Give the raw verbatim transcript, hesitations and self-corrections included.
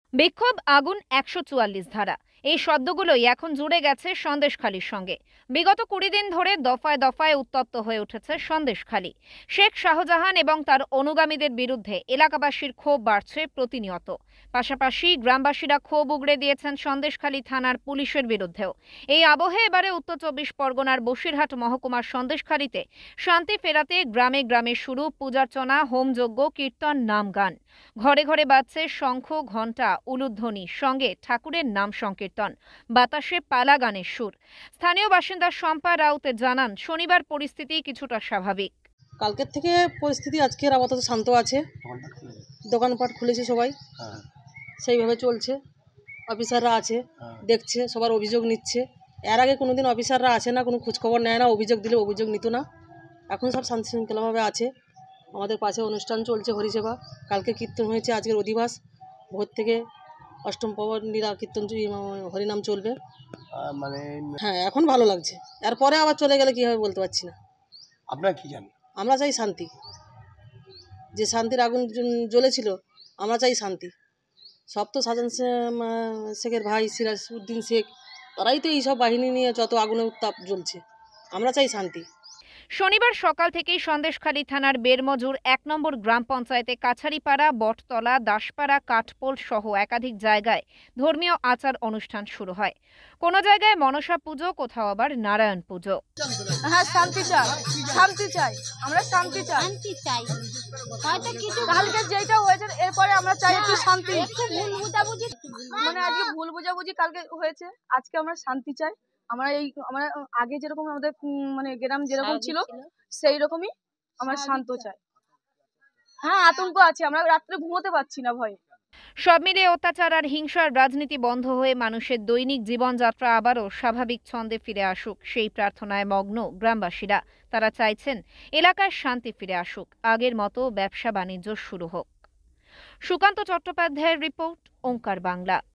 বিক্ষোভ, আগুন, একশো চুয়াল্লিশ ধারা, এই শব্দগুলোই এখন জুড়ে গেছে সন্দেশখালির সঙ্গে। বিগত কুড়ি দিন ধরে দফায় দফায় উত্তপ্ত হয়ে উঠেছে সন্দেশখালি। শেখ শাহজাহান এবং তার অনুগামীদের বিরুদ্ধে এলাকাবাসীর ক্ষোভ বাড়ছে প্রতিনিয়ত। পাশাপাশি গ্রামবাসীরা ক্ষোভ উগড়ে দিয়েছেন সন্দেশখালি থানার পুলিশের বিরুদ্ধেও। এই আবহে এবারে উত্তর চব্বিশ পরগনার বসিরহাট মহকুমার সন্দেশখালিতে শান্তি ফেরাতে গ্রামে গ্রামে শুরু পূজার্চনা, হোমযজ্ঞ, কীর্তন, নাম গান। ঘরে ঘরে বাজছে শঙ্খ, ঘণ্টা, উলুধ্বনি, সঙ্গে ঠাকুরের নাম সংকীর্তন, বাতাসে পালা গানের সুর। স্থানীয় বাসিন্দা শম্পা রাউত জানান, শনিবার পরিস্থিতি কিছুটা স্বাভাবিক। কালকের থেকে পরিস্থিতি আজকের আপাতত শান্ত আছে। দোকানপাট খুলেছে সবাই, সেইভাবে চলছে। অফিসাররা আছে, দেখছে, সবার অভিযোগ নিচ্ছে। এর আগে কোনোদিন অফিসাররা আসে না, কোনো খোঁজখবর নেয় না, অভিযোগ দিলে অভিযোগ নিত না। এখন সব শান্তি শৃঙ্খলাভাবে আছে। আমাদের পাশে অনুষ্ঠান চলছে, হরিসেবা। কালকে কীর্তন হয়েছে, আজকের অধিবাস। ভোর থেকে অষ্টম প্রহর লীলা কীর্তন হরিনাম চলবে। মানে হ্যাঁ, এখন ভালো লাগছে। এরপরে আবার চলে গেলে কী হবে বলতে পারছি না। আপনারা কি জানেন? আমরা চাই শান্তি। যে শান্তির আগুন জ্বলেছিল, আমরা চাই শান্তি। সব তো শাহজাহান শেখের ভাই সিরাজউদ্দিন শেখ, তারাই তো এইসব বাহিনী নিয়ে যত আগুনে উত্তাপ জ্বলছে। আমরা চাই শান্তি। শনিবার সকাল থেকেই সন্দেশখালী থানার বেরমজুর এক নম্বর গ্রাম পঞ্চায়েতে কাছারিপাড়া, বটতলা, দাসপাড়া, কাঠপোল সহ একাধিক জায়গায় ধর্মীয় আচার অনুষ্ঠান শুরু হয়। কোনো জায়গায় মনসা পুজো, কোথাও আবার নারায়ণ পুজো। হ্যাঁ, শান্তি চাই, শান্তি চাই, আমরা শান্তি চাই, শান্তি চাই। হয়তো কিছু কালকে যেটা হয়েছে এরপরে আমরা চাই একটু শান্তি। ভুল বুঝাবুঝি, মানে আজকে ভুল বুঝাবুঝি কালকে হয়েছে, আজকে আমরা শান্তি চাই। আমরা এই আমরা আগে যেরকম আমাদের মানে গ্রাম যেরকম ছিল সেই রকমই আমরা শান্ত চাই। হ্যাঁ, আতঙ্ক আছে, আমরা রাত্রে ঘুমোতে পারছি না ভয়ে। সব মিলিয়ে অত্যাচার আর হিংসার রাজনীতি বন্ধ হয়ে মানুষের দৈনিক জীবনযাত্রা আবারও স্বাভাবিক ছন্দে ফিরে আসুক, সেই প্রার্থনায় মগ্ন গ্রামবাসীরা। তারা চাইছেন এলাকায় শান্তি ফিরে আসুক, আগের মতো ব্যবসা বাণিজ্য শুরু হোক। সুকান্ত চট্টোপাধ্যায়ের রিপোর্ট, ওঙ্কার বাংলা।